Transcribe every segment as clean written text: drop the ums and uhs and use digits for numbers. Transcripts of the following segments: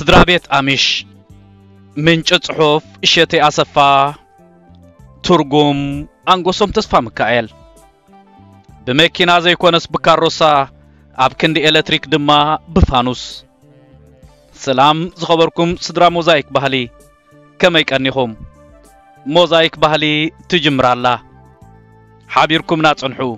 سدرابيت أميش من صحف إشتي أسفا ترجم أنقسم تصفى مكائل بمكينا زي كونس بكاروسا أبكندي إلكتريك دما بفانوس سلام زخبركم سدرا موزايك بحالي كما يكأنيهم موزايك بحالي تجمر الله حابيركم ناتنحو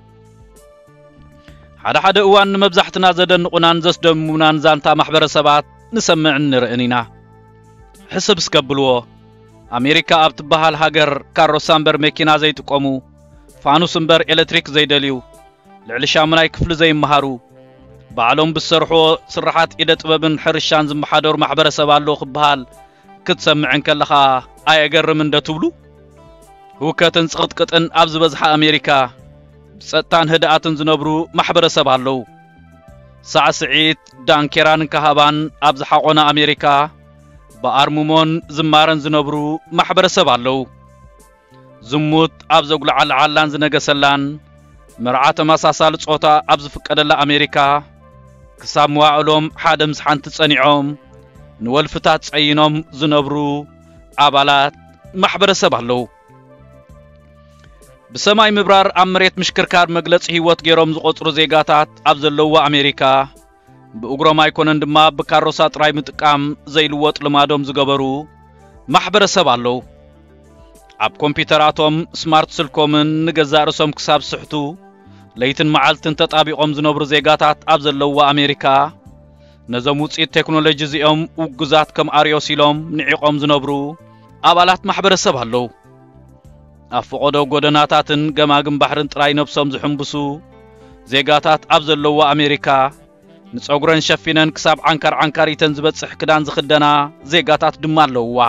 حدا اوان مبزحتنا زدن قنان زسدمونان زانتا محبر سبات نسمع نرئنينا حسب سكبلو أمريكا أبتبهال هاجر كاروسامبر مكينا زي تقومو فانوسمبر إلكتريك زي دليو لعلشامنا يكفل زي مهارو بعلوم بالسرحو سرحات إيدة طبابن حرشان زمحادور محبر سبالو خبهال كتسمعن كاللخا آيقر من داتولو وكاتن سقطقطن أبز بزحا أمريكا ستان هدأتن زنبرو محبر سبالو ساعة سعيد دانكيران كهابان أبز حقونا أمريكا بأرمومون زمارن زنبرو محبر سبالو زموت أبز أقول على علان زنقسلان مرعات مساسال صوتا أبز فكادلا أمريكا كساموا علوم حادمس حانت تصنيعهم نولفتات صعينهم زنبرو أبالات محبر سبالو بسماي مبرار أمريت مشكركار مجلس هيوت جيروم زقطرو زيجاتات أبزلوا أمريكا بأجرام يكونن دما بكاروسات راي متقام زي الوط لمادهم زجبرو محبر سبالو أب كمبيوتراتهم سمارت سلكومن نجزارسهم كساب صحتو ليتن معلتن تطابقهم زنبرو زيجاتات أبزلوا أمريكا نزموت التكنولوجيا زيهم وجزات كم أريوسيلهم نعيقهم زنبرو أبالات محبر سبالو أفقدوا قدناتاتن جماعم بحرن تراي نفسهم زحمبسو زيجاتات أبزلوا أمريكا نتصغرن شفينن كساب عنكر يتنزبت سحكدان زخدنا زيجاتات دمالوا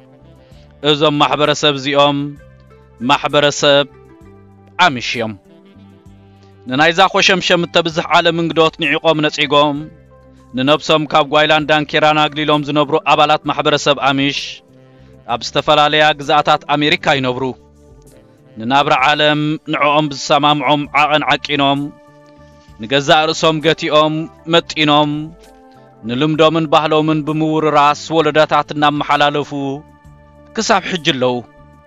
إذا محبرسب زيهم محبرسب أمشيم ننايزا خوشمشم تبزح عالم انقدوت نعيقوم نتعيقوم ننبسهم كاب غايلان دان كيران أقليلهم زنبرو أبالات محبرسب أمش أبستفلاليا قزاتات أمريكا ينبرو ننابر عالم نعوم بالسمامعهم عاقن عكينهم نجزاء رسوم قتيهم متينهم نلمدو من بحلو من بمور راس ولداتاتنا محلالفو كساب حجلو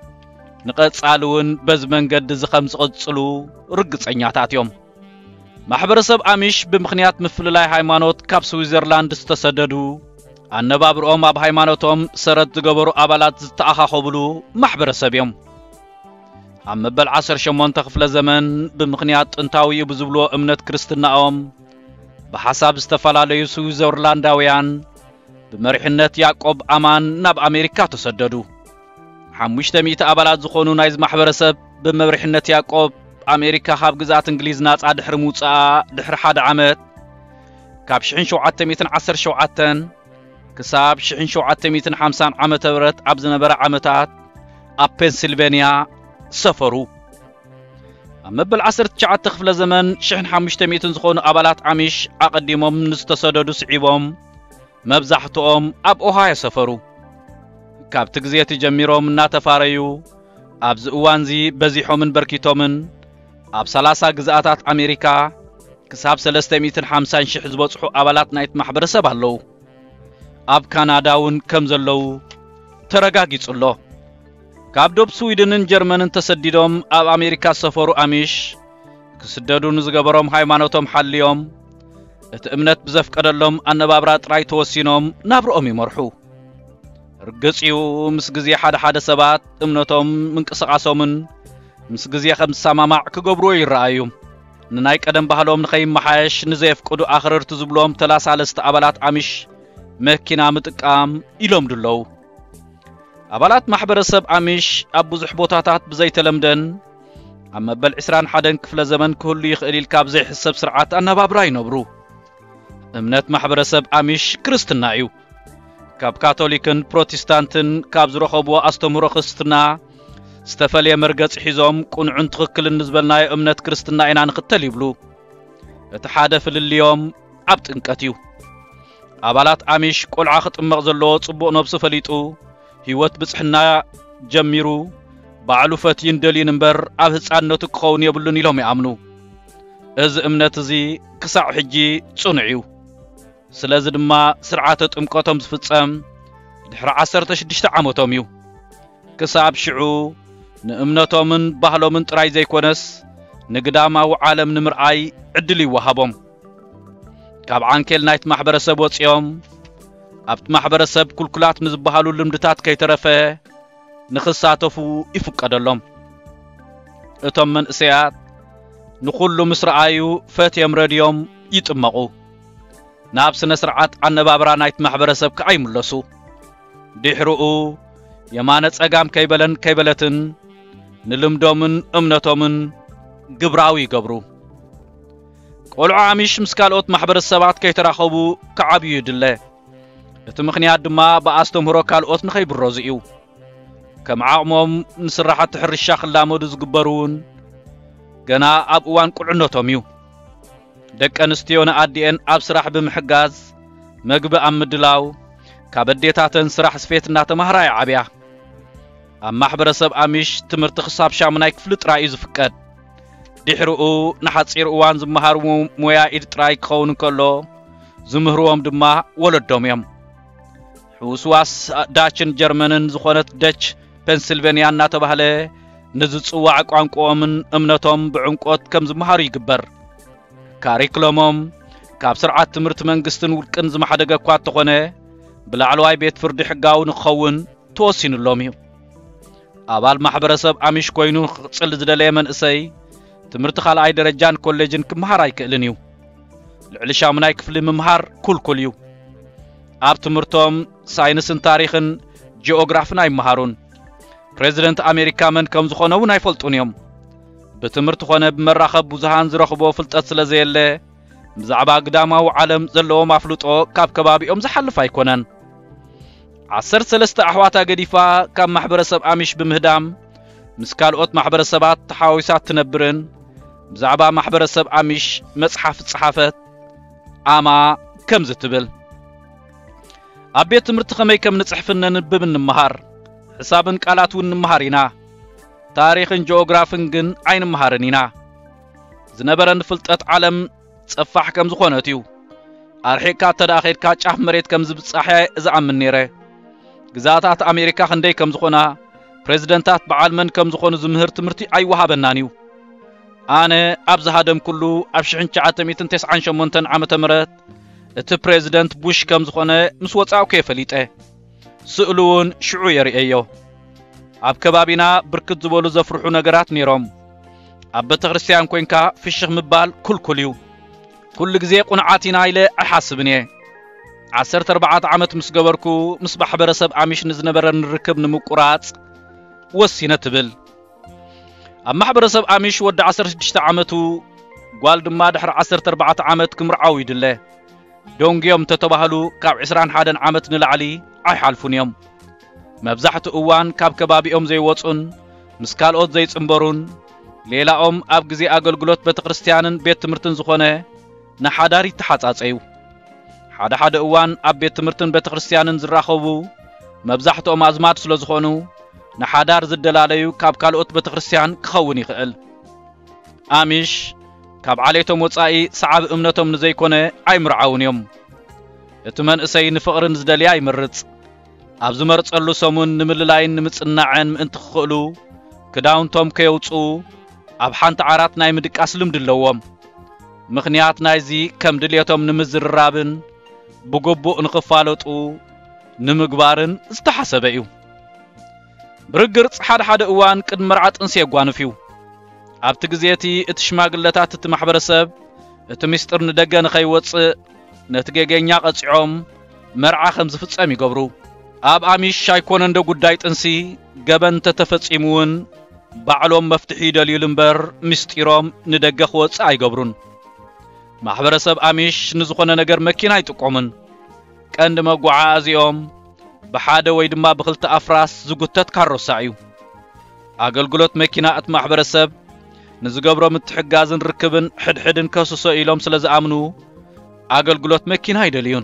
نقصالون بزمن قد زخمس قدسلو رقص عنياتاتيهم محبرسب أميش بمخنيات مفللاي هايمانوت كاب سويزرلاند استسددو النبابرهم اب هايمانوتهم سرد زقبرو أبالات زتأخاخو بلو محبرسب يوم عم بالعصر شمون تخفل زمن بمخنيات انتاوي بزبلو امنت كريستناهم بحساب استفلاليو سويزرلانداويان بمرحنة يعقوب أمان ناب أمريكا تسددو حمشتميت أبالات زخونو نايز محبرسب بمرحنة يعقوب أمريكا خاب قزات انجليز ناس دحر موصا دحر حاد عمت كاب شحين شوعاتميتن عصر شوعاتن كساب شحين شوعاتميتن 50 عمت برت عبزنا برا عمتات أب بنسلفانيا سفروا أما بالعصر تشعت تخفل زمن شحن 500 زخون أبالات عميش أقدمهم نستسددوا سعيبهم مبزحتهم أب أوهاي سفروا كاب تقزية جميرهم ناتفاريو أب زقوانزي بزيحو من بركيتومن أب 3 قزاتات أمريكا كساب 350 شح زبطحو أبالات نايت محبر سبالو أب كناداون كمزلو ترقاقيت الله كاب دوب سويدن جرمن تسديدهم اب امريكا سفرو اميش كسددو نزغبرهم هايمانوتهم حليهم ات امنت بزفقدلهم انبابرا طراي توسينهم نابرኦም يمرحو رغصيو مس غزي حدا سبات امنتهم منقسقاسومن مس غزي خمس سمامع كغبرو يرايو نناي قدم بحالهم نخيم محاش نزيفقدو اخررت زبلهم 33 ابالات اميش مكينا متقام يلوم دلو أبالات محبرسب أميش أبو زحبوتاتات بزي تلمدن أما بالعسران حدن كفل زمن كل يخليل كاب زي حسب سرعات أنا بابراي نبرو امنت محبرسب أميش كريستنايو كاب كاثوليكن بروتستانتن كاب زرخبو أستمرو خستنا استفالي مرقص حيزوم كون عن تخكل النزبلنا امنت كريستنا إنا نختل يبلو اتحادف اليوم عبت انكتيو أبالات أميش كل عاخط مغزلو صبو نبس فليتو هيوت بصحنا جميرو بعلوفت يندلي نمبر أب هصانتو كخون يبلون يلوم يأمنو إز امنت زي كسع حجي صنعيو ስለዚ ድማ ስርዓተ ጥምቀቶም ዝፍጸም ድሕሪ 16 ዓመቶም እዩ ክሳብ ሽዑ ንእምነቶምን ባህሎምን ጥራይ ዘይኮነስ ንግዳማዊ ዓለም ንምርኣይ ዕድል ይወሃቦም ካብ ዓንኬል ናይት ማሕበረሰብ ወጽዮም ኣብቲ ማሕበረሰብ ኩልኩላት ንዝበሃሉ ልምድታት ከይተረፈ ንኽሳተፉ ይፍቀደሎም እቶም መንእሰያት ንኹሉ ምስ ረኣዩ ፈትዮም ረድዮም ይጥመቑ ናብ ስነ ስርዓት ኣነባብራ ናይት ማሕበረሰብ ከይምለሱ ድሕሪኡ የማነ ጸጋም ከይበለትን ንልምዶምን እምነቶምን ግብራዊ ይገብሩ ቆልዑ አሚሽ ምስ ካልኦት ማሕበረሰባት ከይተራኸቡ ከዓብዩ ይድለ እቲ ምኽንያት ድማ ብኣስተምህሮ ካልኦት ንኸይብረዙ እዩ ከም ዓቕሞም ንስራሓት ሕርሻ ክላመዱ ዝግበሩን ገና ኣብ እዋን ቁልዕነቶም እዩ ደቂ ኣንስትዮ ንኣዲአን ኣብ ስራሕ ብምሕጋዝ መግቢ ኣብ ምድላው ካብ ኣዴታተን ስራሕ ስፌት እናተማህራ ይዓብያ ኣብ ማሕበረሰብ አሚሽ ትምህርቲ ክሳብ 8ይ ክፍሊ ጥራይ እዩ ዝፍቀድ ድሕሪኡ ንሓፂር እዋን ዝመሃርዎ ሞያ ኢድ ጥራይ ክኸውን ከሎ ዝምህርዎም ድማ ወለዶም እዮም ሕውስዋስ ዳችን ጀርመንን ዝኾነት ደች ፔንሲልቬንያ እናተባህለ ንዝፅዋዕ ቋንቋኦምን እምነቶም ብዕንቆት ከም ዝመሃሩ ይግበር ካሪክሎሞም ካብ ስርዓት ትምህርቲ መንግስትን ውልቅን ዝመሓደገ እኳ እንተኾነ ብላዕለዋይ ቤት ፍርዲ ሕጋዊ ንክኸውን ተወሲኑሎም እዩ ኣባል ማሕበረሰብ አሚሽ ኮይኑ ክቅፅል ዝደለየ መንእሰይ ትምህርቲ ካልኣይ ደረጃን ኮሌጅን ክመሃር ኣይክእልን እዩ ልዕሊ 8ይ ክፍሊ ምምሃር ኩልኩል እዩ ኣብ ትምህርቶም ሳይንስን ታሪኽን ጂኦግራፊን ኣይመሃሩን ፕሬዚደንት ኣሜሪካ መን ከም ዝኾነ እውን ኣይፈልጡን እዮም ብትምህርቲ ኾነ ብመራኸብ ብዙሃን ዝረኽቦ ፍልጠት ስለዘየለ ብዛዕባ ግዳማዊ ዓለም ዘለዎም ኣፍልጦ ካብ ከባቢኦም ዝሓልፍ ኣይኮነን 13 ኣሕዋታ ገዲፋ ካብ ማሕበረሰብ አሚሽ ብምህዳም ምስ ካልኦት ማሕበረሰባት ተሓዋዊሳት ትነብርን ብዛዕባ ማሕበረሰብ አሚሽ መጽሓፍ ጽሓፈት ኣማ ከም ዝትብል ኣብ ቤት ትምህርቲ ከመይ ከም ንጽሕፍን ንንብብ እንመሃር ሕሳብን ቃላት እውን እንመሃር ኢና ታሪኽን ጂኦግራፊን ግን ኣይንመሃርን ኢና ዝነበረን ፍልጠት ዓለም ጸፋሕ ከም ዝኾነት እዩ ኣርሒካ ተዳኺድካ ጫፍ መሬት ከም ዝብጻሕ ዝኣምን ነይረ ግዛታት ኣሜሪካ ክንደይ ከም ዝኾና ፕሬዚደንታት በዓል መን ከም ዝኾኑ ዝምህር ትምህርቲ ኣይወሃበናን እዩ ኣነ ኣብ ዝሃደም ኩሉ ኣብ 1998 ዓመተ ምህረት እቲ ፕሬዚደንት ቡሽ ከም ዝኾነ ምስ ወጻኡ ከይፈሊጠ ስእሉውን ሽዑ የርእዮ ኣብ ከባቢና ብርክት ዝበሉ ዘፍርሑ ነገራት ነይሮም ኣብ ቤተክርስትያን ኮንካ ፍሽኽ ምባል ኩልኩል እዩ ኩሉ ግዜ ቁንዓት ኢና ኢለ ኣይሓስብን እየ 14 ዓመት ምስ ገበርኩ ምስ ማሕበረሰብ አሚሽ ንዝነበረን ርክብ ንምቁራጽ ወሲነ ትብል ኣብ ማሕበረሰብ አሚሽ ወዲ 16 ዓመቱ ጓል ድማ ድሕሪ 14 ዓመት ክምርዓው ይድለ ዶንግዮም ተተባህሉ ካብ 21 ዓመት ንላዕሊ ኣይሓልፉን እዮም መብዛሕትኡ እዋን ካብ ከባቢኦም ዘይወጹን ምስ ካልኦት ዘይጽምበሩን ሌላኦም ኣብ ግዜ ኣገልግሎት ቤተክርስትያንን ቤት ትምህርትን ዝኾነ ንሓዳር ይተሓጻጸዩ ሓደ እዋን ኣብ ቤት ትምህርትን ቤተክርስትያንን ዝራኸቡ መብዛሕትኦም ኣዝማድ ስለ ዝኾኑ ንሓዳር ዝደላለዩ ካብ ካልኦት ቤተክርስትያን ክኸውን ይኽእል አሚሽ ካብ ዓሌቶም ወጻኢ ሰዓብ እምነቶም ንዘይኮነ ኣይምርዓውን እዮም እቲ መንእሰይ ንፍቕርን ዝደልያ ይምርጽ ኣብ ዝመርጸሉ ሰሙን ንምልላይን ንምጽናዕን ምእንቲ ክኽእሉ ክዳውንቶም ከየውፁ ኣብ ሓንቲ ዓራት ናይ ምድቃስ ልምዲ ኣለዎም ምኽንያት ናይዚ ከም ድልየቶም ንምዝርራብን ብግቡእ ንኽፋለጡ ንምግባርን ዝተሓሰበ እዩ ብርግጽ ሓደ እዋን ቅድሚ መርዓ ጥንሲ የጓንፍ እዩ ኣብቲ ግዜቲ እቲ ሽማግለታት እቲ ማሕበረሰብ እቲ ምስጢር ንደገ ንኸይወፅእ ነቲ ገገኛ ቀፂዖም መርዓ ከም ዝፍጸም ይገብሩ ኣብ አሚሽ ኣይኮነ እንደ ጉዳይ ጥንሲ ገበን ተተፈጺሙውን ባዕሎም መፍትሒ ይደልዩሉ እምበር ምስጢሮም ንደገ ክወፅእ ኣይገብሩን ማሕበረሰብ አሚሽ ንዝኾነ ነገር መኪና ይጥቆምን ቀንዲ መጓዓዝኦም በሓደ ወይ ድማ ብክልተ ኣፍራስ ዝጉተት ካሮሳ እዩ ኣገልግሎት መኪና እቲ ማሕበረሰብ ንዝገብሮም እትሕጋዝን ርክብን ሕድሕድን ከስሶ ኢሎም ስለዝኣምኑ ኣገልግሎት መኪና ይደልዩን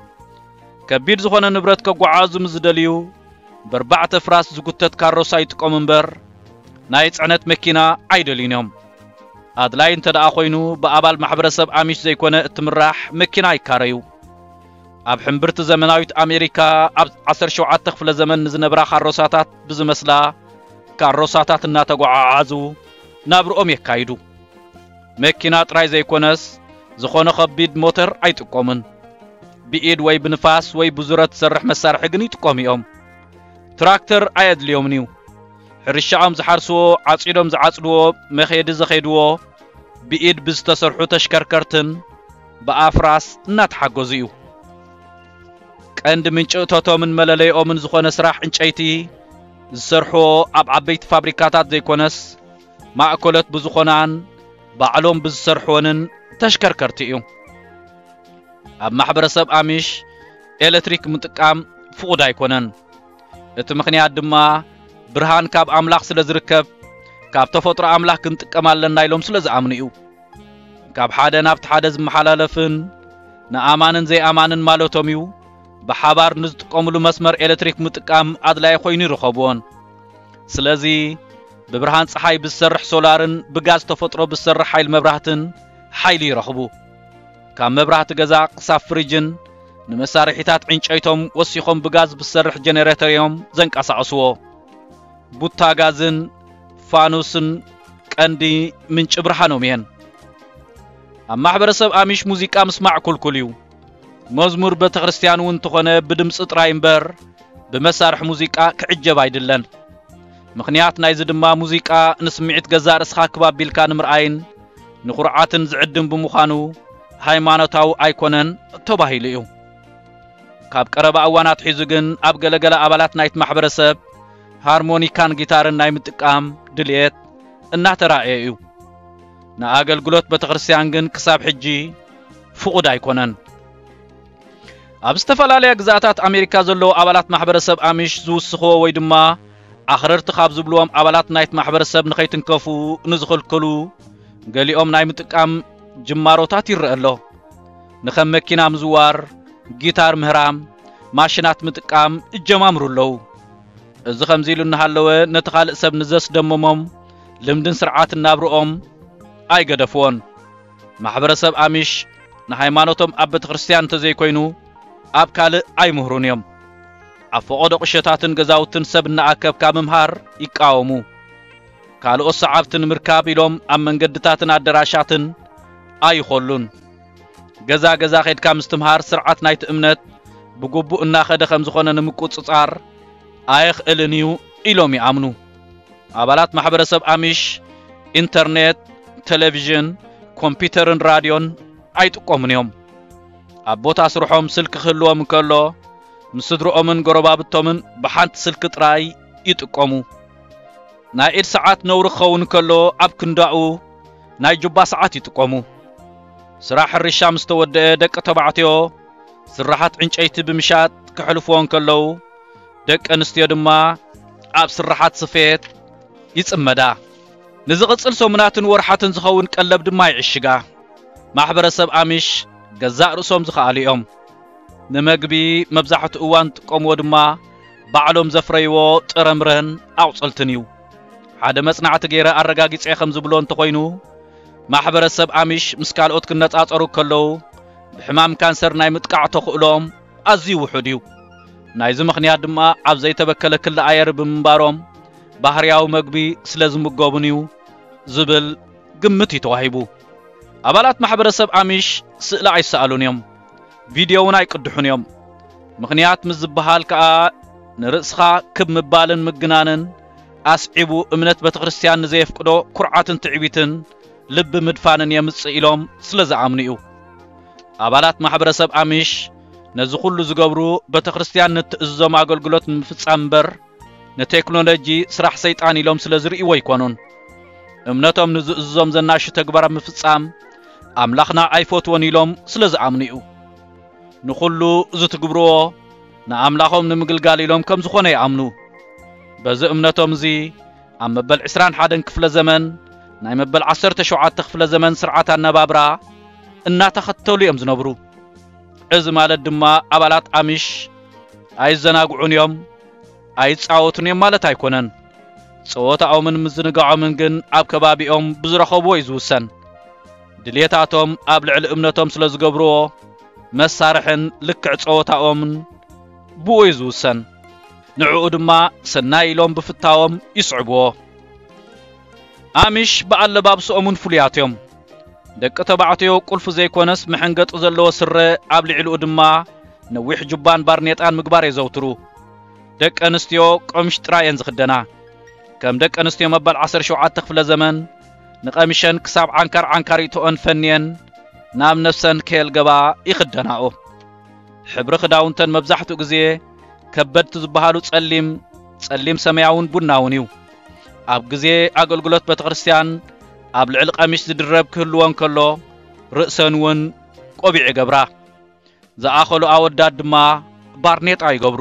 ከቢድ ዝኾነ ንብረት ከጓዓዙ ምዝደልዩ በርባዕተ ፍራስ ዝጉተት ካሮሳ ይጥቆም እምበር ናይ ጽዕነት መኪና ኣይደልዩን እዮም ኣድላይ እንተደኣ ኮይኑ ብኣባል ማሕበረሰብ አሚሽ ዘይኮነ እትምራሕ መኪና ይካረዩ ኣብ ሕምብርቲ ዘመናዊት ኣሜሪካ ኣብ 17 ክፍለ ዘመን ዝነበራ ካሮሳታት ብዝመስላ ካሮሳታት እናተጓዓዓዙ ናብርኦም የካይዱ መኪና ጥራይ ዘይኮነስ ዝኾነ ከቢድ ሞተር ኣይጥቀሙን ብኢድ ወይ ብንፋስ ወይ ብዙረት ዝሰርሕ መሳርሒ ግን ይጥቀሙ እዮም ትራክተር ኣየድልዮምን እዩ ሕርሻኦም ዝሓርስዎ ዓጺዶም ዝዓጽድዎ መኼዲ ዝኸይድዎ ብኢድ ብዝተሰርሑ ተሽከርከርትን ብኣፍራስ እናተሓገዙ እዩ ቀንዲ ምንጭ እቶቶምን መለለይኦምን ዝኾነ ስራሕ ዕንጨይቲ ዝሰርሕዎ ኣብ ዓበይቲ ፋብሪካታት ዘይኮነስ ማእከሎት ብዝኾናን ባዕሎም ብዝሰርሕዎንን ተሽከርከርቲ እዩ ኣብ ማሕበረሰብ ኣሚሽ ኤሌክትሪክ ምጥቃም ፍቑድ ኣይኮነን እቲ ምኽንያት ድማ ብርሃን ካብ ኣምላኽ ስለ ዝርከብ ካብ ተፈጥሮ ኣምላኽ ክንጥቀም ኣለና ኢሎም ስለ ዝኣምኑ እዩ ካብ ሓደ ናብቲ ሓደ ዝመሓላለፍን ንኣማንን ዘይኣማንን ማለቶም እዩ ብሓባር ንዝጥቀምሉ መስመር ኤሌክትሪክ ምጥቃም ኣድላይ ኮይኑ ይረኸብዎን ስለዚ ብብርሃን ፀሓይ ብዝሰርሕ ሶላርን ብጋዝ ተፈጥሮ ብዝሰርሕ ሓይሊ መብራህትን ሓይሊ ይረኽቡ ካብ መብራህቲ ገዛ ክሳብ ፍሪጅን ንመሳርሒታት ዕንጨይቶም ወሲኾም ብጋዝ ብዝሰርሕ ጀነሬተር እዮም ዘንቀሳቕስዎ ቡታ ጋዝን ፋኑስን ቀንዲ ምንጭ ብርሃኖም እየን ኣብ ማሕበረሰብ ኣሚሽ ሙዚቃ ምስማዕ ኩልኩል እዩ መዝሙር ቤተክርስትያን እውን ተኾነ ብድምፂ ጥራይ እምበር ብመሳርሒ ሙዚቃ ክዕጀብ ኣይድለን ምኽንያት ናይዚ ድማ ሙዚቃ ንስምዒት ገዛእ ርእስኻ ክባቢልካ ንምርኣይን ንኹርዓትን ዝዕድም ብምዃኑ ሃይማኖታዊ ኣይኮነን ተባሂሉ እዩ ካብ ቀረባ እዋናት ሒዙ ግን ኣብ ገለገለ ኣባላት ናይቲ ማሕበረሰብ ሃርሞኒካን ጊታርን ናይ ምጥቃም ድልየት እናተራእየ እዩ ንኣገልግሎት ቤተክርስትያን ግን ክሳብ ሕጂ ፍቑድ ኣይኮነን ኣብ ዝተፈላለየ ግዛኣታት ኣሜሪካ ዘለዉ ኣባላት ማሕበረሰብ ኣሚሽ ዝውስኽዎ ወይ ድማ ኣኽረርቲ ካብ ዝብልዎም ኣባላት ናይቲ ማሕበረሰብ ንኸይትንከፉ ንዝኽልክሉ ገሊኦም ናይ ምጥቃም ጅማሮታት ይርአ ኣሎ ንኸም መኪና ምዝዋር ጊታር ምህራም ማሽናት ምጥቃም እጀማምሩ ኣለዉ እዚ ከምዚ ኢሉ እናሃለወ ነቲ ካልእ ሰብ ንዘስደመሞም ልምድን ስርዓትን ናብርኦም ኣይገደፍዎን ማሕበረሰብ ኣሚሽ ንሃይማኖቶም ኣብ ቤተክርስትያን እንተዘይኮይኑ ኣብ ካልእ ኣይምህሩን እዮም ኣብ ፈቆዶ ቁሸታትን ገዛውትን ሰብ እናኣከብካ ምምሃር ይቃወሙ ካልኦት ሰዓብትን ምርካብ ኢሎም ኣብ መንገድታትን ኣዳራሻትን ኣይኾሉን ገዛ ገዛ ኸይድካ ምስትምሃር ስርዓት ናይቲ እምነት ብግቡእ እናኸደ ከም ዝኾነ ንምቁፅጻር ኣይኽእልን እዩ ኢሎም ይኣምኑ ኣባላት ማሕበረሰብ ኣሚሽ ኢንተርኔት ቴሌቪዥን ኮምፒውተርን ራድዮን ኣይጥቀሙን እዮም ኣብ ቦታ ስርሖም ስልኪ ክህልዎም እንከሎ ምስድሮኦምን ጎረባብቶምን ብሓንቲ ስልኪ ጥራይ ይጥቀሙ ናይ ኢድ ሰዓት ነውሪ ክኸውን ከሎ ኣብ ክንዳኡ ናይ ጁባ ሰዓት ይጥቀሙ ስራሕ ሕርሻ ምስ ተወድአ ደቂ ተባዕትዮ ስራሓት ዕንጨይቲ ብምሻጥ ክሕልፍዎን ከለዉ ደቂ ኣንስትዮ ድማ ኣብ ስራሓት ስፌት ይጽመዳ ንዝቕጽል ሰሙናትን ወርሓትን ዝኸውን ቀለብ ድማ ይዕሽጋ ማሕበረሰብ ኣሚሽ ገዛእ ርእሶም ዝኽኣሉ እዮም ንምግቢ መብዛሕትኡ እዋን ጥቀምዎ ድማ ባዕሎም ዘፍረይዎ ጥረምረን ኣውፅልትን እዩ ሓደ መጽናዕቲ ገይረ ኣረጋጊጸ ከም ዝብሎ እንተኾይኑ ማሕበረሰብ ኣሚሽ ምስ ካልኦት ክነጻጸሩ ከለዉ ብሕማም ካንሰር ናይ ምጥቃዕ ተኽእሎም ኣዝዩ ውሑድ እዩ ናይዚ ምኽንያት ድማ ኣብ ዘይተበከለ ክሊ ኣየር ብምንባሮም ባህርያዊ መግቢ ስለ ዝምገቡን እዩ ዝብል ግምት ይተዋሂቡ ኣባላት ማሕበረሰብ ኣሚሽ ስእሊ ኣይሰኣሉን እዮም ቪድዮ እውን ኣይቅድሑን እዮም ምኽንያት ምስ ዝበሃል ከዓ ንርእስኻ ክብ ምባልን ምግናንን ኣስዒቡ እምነት ቤተክርስትያን ንዘየፍቅዶ ኩርዓትን ትዕቢትን ልቢ ምድፋንን የምጽእ ኢሎም ስለ ዝኣምኑ እዩ ኣባላት ማሕበረሰብ ኣሚሽ ነዚ ኩሉ ዝገብሩ ቤተክርስትያን ንትእዝዞም ኣገልግሎት ንምፍጻም እምበር ንቴክኖሎጂ ስራሕ ሰይጣን ኢሎም ስለ ዝርእይዎ ኣይኮኑን እምነቶም ንዝእዝዞም ዘናሹ ተግባር ምፍጻም ኣምላኽና ኣይፈትዎን ኢሎም ስለ ዝኣምኑ እዩ ንኹሉ ዝትግብርዎ ንኣምላኾም ንምግልጋል ኢሎም ከም ዝኾነ ይኣምኑ በዚ እምነቶም እዚ ኣብ መበል 21 ክፍለ ዘመን ናይ መበል 17 ክፍለ ዘመን ስርዓት ኣነባብራ እናተኸተሉ እዮም ዝነብሩ እዚ ማለት ድማ ኣባላት ኣሚሽ ኣይዘናግዑን እዮም ኣይጻወቱን እዮም ማለት ኣይኮነን ጸወታኦምን ምዝንጋዖምን ግን ኣብ ከባቢኦም ብዝረኸብዎ ይዝውሰን ድልየታቶም ኣብ ልዕሊ እምነቶም ስለ ዝገብርዎ መሳርሕን ልክዕ ጸወታኦም ብኡ ይዝውሰን ንዕኡ ድማ ሰናይ ኢሎም ብፍታዎም ይስዕብዎ አሚሽ በአለባብሶምን ፍሉያትዮም ደቂ ተባዕትዮ ቁልፍ ዘይኮነስ መሐንገጥ ዘለዎ ስረ ኣብ ልዕልኡ ድማ ነዊሕ ጁባን ባርኔጣን ምግባር የዘውትሩ ደቂ ኣንስትዮ ቆምሽ ጥራየን ዝኽደና ከም ደቂ ኣንስትዮ መበል 17 ክፍለ ዘመን ንቀሚሸን ክሳብ ዓንካር ይተኦን ፈንየን ናብ ነፍሰን ከልገባ ይኽደናኦ ሕብሪ ክዳውንተን መብዛሕትኡ ግዜ ከበድቲ ዝበሃሉ ጸሊም ሰማያውን ቡናውን እዩ ኣብ ግዜ ኣገልግሎት ቤተክርስትያን ኣብ ልዕሊ ቀሚሽ ዝድረብ ክህልወን ከሎ ርእሰን ቆቢዕ ይገብራ ዝኣኸሉ ኣወዳት ድማ ባርኔጣ ይገብሩ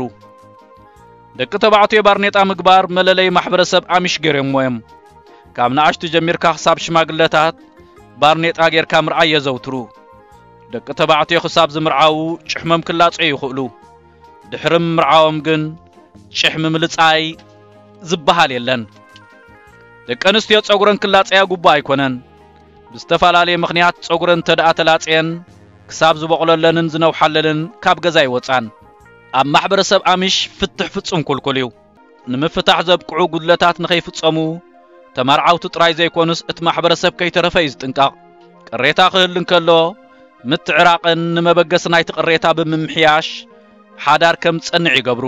ደቂ ተባዕትዮ ባርኔጣ ምግባር መለለይ ማሕበረሰብ አሚሽ ገይሮሞም ካብ ንኣሽቱ ጀሚርካ ክሳብ ሽማግለታት ባርኔጣ ጌርካ ምርኣይ የዘውትሩ ደቂ ተባዕትዮ ክሳብ ዝምርዓው ጭሕመም ክላጽዩ ይኽእሉ ድሕርም ምርዓዎም ግን ጭሕም ምልጻይ ዝበሃል የለን ደቂ ኣንስትዮ ጸጉረን ክላጽያ ጉባ ኣይኮነን ብዝተፈላለየ ምኽንያት ጸጉረን ተደኣ ተላጽየን ክሳብ ዝበቕለለንን ዝነውሓለልን ካብ ገዛ ይወጻን ኣብ ማሕበረሰብ አሚሽ ፍትሕ ፍጹም ኩልኩል እዩ ንምፍታሕ ዘብቅዑ ጉድለታት ንኸይፍጸሙ ተማርዓውቲ ጥራይ ዘይኮኑስ እቲ ማሕበረሰብ ከይተረፈ ይዝጥንቃቕ ቅሬታ ክህልን ከሎ ምትዕራቕን ንመበገስ ናይቲ ቅሬታ ብምምሕያሽ ሓዳር ከም ጸንዕ ይገብሩ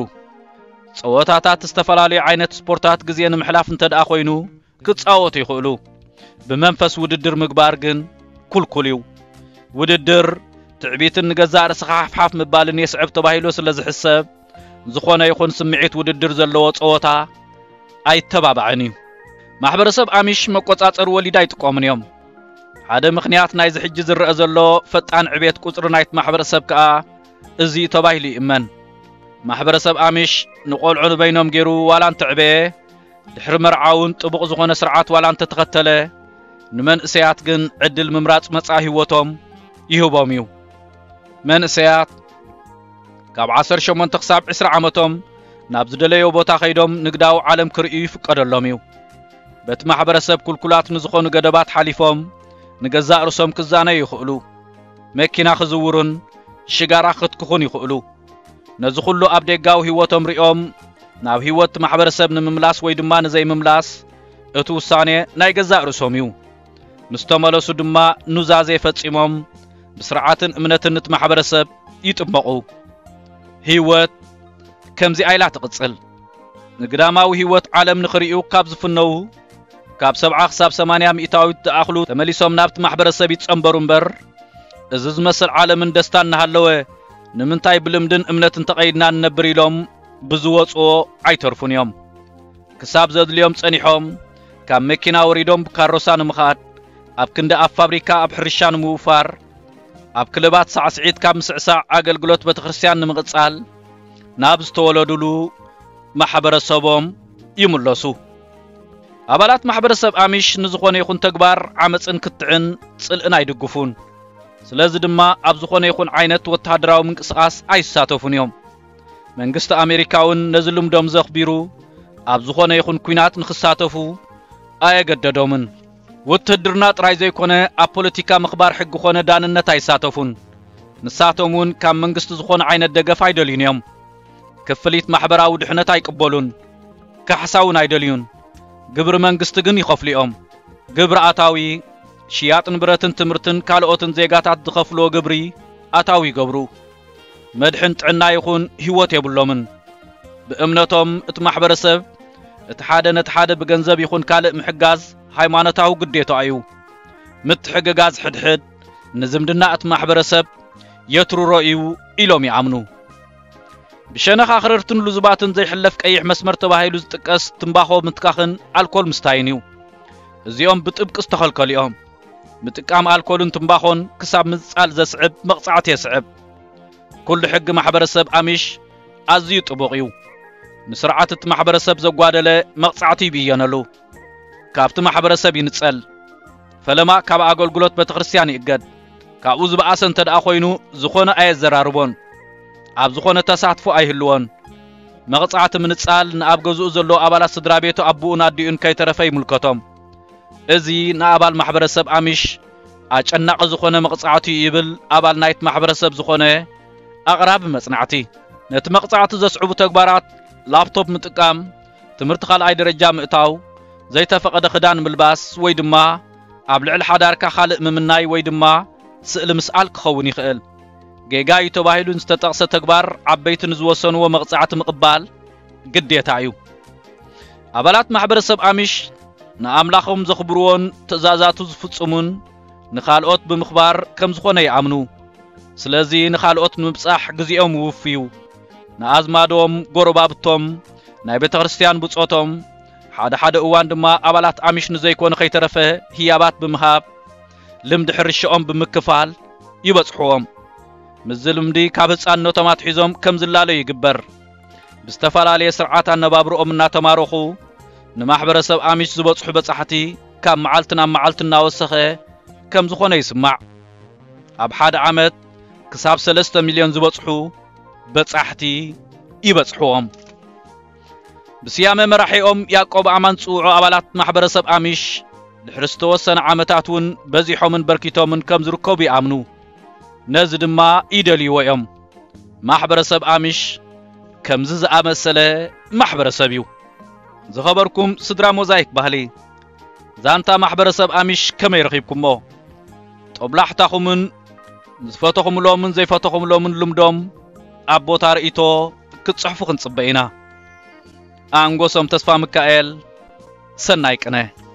ጸወታታት ዝተፈላለዩ ዓይነት ስፖርታት ግዜ ንምሕላፍ እንተደኣ ኮይኑ ክጻወቱ ይኽእሉ ብመንፈስ ውድድር ምግባር ግን ኩልኩል እዩ ውድድር ትዕቢትን ንገዛእ ርእስኻ ሓፍሓፍ ምባልን የስዕብ ተባሂሉ ስለ ዝሕሰብ ዝኾነ ይኹን ስምዒት ውድድር ዘለዎ ጸወታ ኣይተባብዕን እዩ ማሕበረሰብ አሚሽ መቆጻጸር ወሊዳ ይጥቀሙን እዮም ሓደ ምኽንያት ናይ ዝሕጂ ዝረአ ዘሎ ፈጣን ዕቤት ቁጽሪ ናይቲ ማሕበረሰብ ከዓ እዚ ተባሂሉ ይእመን ማሕበረሰብ አሚሽ ንቆልዑ ንበይኖም ገይሩ ዋላ እንተዕበየ ድሕሪ መርዓውን ጥቡቕ ዝኾነ ስርዓት ዋላ እንተተኸተለ ንመንእሰያት ግን ዕድል ምምራጽ መጻኢ ህይወቶም ይህቦም እዩ መንእሰያት ካብ 18 ክሳብ 20 ዓመቶም ናብ ዝደለዮ ቦታ ኸይዶም ንግዳዊ ዓለም ክርእዩ ይፍቀደሎም እዩ በቲ ማሕበረሰብ ኩልኩላት ንዝኾኑ ገደባት ሓሊፎም ንገዛእ ርእሶም ክዛነዩ ይኽእሉ መኪና ክዝውሩን ሽጋራ ክትክኹን ይኽእሉ ነዚ ኩሉ ኣብ ደጋዊ ህይወቶም ሪኦም ናብ ህይወት ማሕበረሰብ ንምምላስ ወይ ድማ ንዘይምምላስ እቲ ውሳኔ ናይ ገዛእ ርእሶም እዩ ምስተመለሱ ድማ ኑዛዜ ፈጺሞም ብስርዓትን እምነትን እቲ ማሕበረሰብ ይጥመቑ ህይወት ከምዚ ኣይላ ትቕጽል ንግዳማዊ ህይወት ዓለም ንኽሪኡ ካብ ዝፍነው ካብ 70 ክሳብ 80 ሚእታዊት ተኣኽሉ ተመሊሶም ናብቲ ማሕበረሰብ ይጸንበሩ እምበር እዚ ዝመስል ዓለምን ደስታን እናሃለወ ንምንታይ ብልምድን እምነትን ተቐይድና ንነብር ኢሎም ብዝወጽኦ ኣይተርፉን እዮም ክሳብ ዘድልዮም ጸኒሖም ካብ መኪና ወሪዶም ብካሮሳ ንምኻድ ኣብ ክንደ ኣብ ፋብሪካ ኣብ ሕርሻ ንምውፋር ኣብ ክለባት ሳዕስዒት ካብ ምስዕሳዕ ኣገልግሎት ቤተክርስትያን ንምቕጻል ናብ ዝተወለዱሉ ማሕበረሰቦም ይምለሱ ኣባላት ማሕበረሰብ አሚሽ ንዝኾነ ይኹን ተግባር ዓመፅን ክትዕን ጽልእን ኣይድግፉን ስለዚ ድማ ኣብ ዝኾነ ይኹን ዓይነት ወተሃደራዊ ምንቅስቓስ ኣይሳተፉን እዮም መንግስቲ ኣሜሪካውን ነዚ ልምዶም ዘኽቢሩ ኣብ ዝኾነ ይኹን ኩናት ንኽሳተፉ ኣየገደዶምን ውትድርና ጥራይ ዘይኮነ ኣብ ፖለቲካ ምኽባር ሕጊ ኮነ ዳንነት ኣይሳተፉን ንሳቶም እውን ካብ መንግስቲ ዝኾነ ዓይነት ደገፍ ኣይደልዩን እዮም ክፍሊት ማሕበራዊ ድሕነት ኣይቅበሉን ካሕሳውን ኣይደልዩን ግብሪ መንግስቲ ግን ይኸፍሉ እዮም ግብሪ ኣታዊ ሽያጥ ንብረትን ትምህርትን ካልኦትን ዜጋታት ዝኸፍልዎ ግብሪ ኣታዊ ይገብሩ መድሕን ጥዕና ይኹን ህይወት የብሎምን ብእምነቶም እቲ ማሕበረሰብ እቲ ሓደ ነቲ ሓደ ብገንዘብ ይኹን ካልእ ምሕጋዝ ሃይማኖታዊ ግዴታ እዩ ምትሕግጋዝ ሕድሕድ ንዝምድና እቲ ማሕበረሰብ የትሩሮ እዩ ኢሎም ይኣምኑ ብሸነኻ ክርርትን ሉዝባትን ዘይሕለፍ ቀይሕ መስመር ተባሂሉ ዝጥቀስ ትንባኾ ምትካኽን ኣልኮል ምስታይን እዩ እዚኦም ብጥብቂ ዝተኸልከሉ እዮም ምጥቃም ኣልኮልን ትንባኾን ክሳብ ምጽዓል ዘስዕብ መቕጻዕቲ የስዕብ ኩሉ ሕጊ ማሕበረሰብ አሚሽ ኣዝዩ ጥቡቕ እዩ ንስርዓት እቲ ማሕበረሰብ ዘጓደለ መቕጻዕቲ ይብየነሉ ካብቲ ማሕበረሰብ ይንጸል ፈለማ ካብ ኣገልግሎት ቤተክርስትያን ይእገድ ካብኡ ዝበኣሰ እንተደኣ ኮይኑ ዝኾነ ኣየዘራርቦን ኣብ ዝኾነ ተሳትፎ ኣይህልዎን መቕጻዕቲ ምንጻል ንኣብ ገዝኡ ዘሎ ኣባላት ስድራ ቤቱ ኣቡኡን ኣዲኡን ከይተረፈ ይምልከቶም እዚ ንኣባል ማሕበረሰብ አሚሽ أجناق زخونة مقطعتي يبل أبال نايت محبرسب زخونة أغراب مصنعتي نت مقطعتي زصعب تكبارات لابتوب متقام تمرت خالعي درجة مئتاو زي تفقد خدان ملباس ويدما أبلع الحداركا خالق ممناي ويدما سئل مسأل كخون يخيل جيجاي تباهلون استطاقس تكبار عبيت نزوسن ومقطعات مقبال قد يتعيو أبالات محبرسب أميش نأملاخهم زخبرون تزازاتو زفتصمون نخالقوت بمخبار كم زخونه يعمنو سلازي نخالقوت مبصح غزيهم وفيو نازمادوم غوربابتوم ناي بيت كريستيان بصوتوم حدا اوان دما أبالات أميش نزيكون خيترفه هيابات بمهاب لمد حرشኦም بمكفال يبصحوم مزلمدي كابصان نوتمات حيزوم كم زلالو يغبر بستفالالي سرعات النبابرኦም እና ተማረኹ ንማሕበረሰብ አሚሽ ዝበጽሑ በጻሕቲ ካብ መዓልትና መዓልትና ወሰኸ ከም ዝኾነ ይስማዕ ኣብ ሓደ ዓመት ክሳብ 3 ሚልዮን ዝበጽሑ በጻሕቲ ይበጽሕዎም ብስያመ መራሒኦም ያዕቆብ ኣማን ጽውዑ ኣባላት ማሕበረሰብ አሚሽ ድሕሪ ዝተወሰነ ዓመታትን በዚሖምን በርኪቶምን ከም ዝርከቡ ይኣምኑ ነዚ ድማ ይደልይዎ እዮም ማሕበረሰብ አሚሽ كمز زأمسله محبرسب يو زخبركم صدرا موزايك بهلي زانتا محبرسب أميش كم يرخيبكم مو طبلحتكم من زفتكم لومن زي فتكم لومن لمدوم أبو تاريتو كتصحفو خنصبينا أنغوسم تسفا مكائل سنايك أنا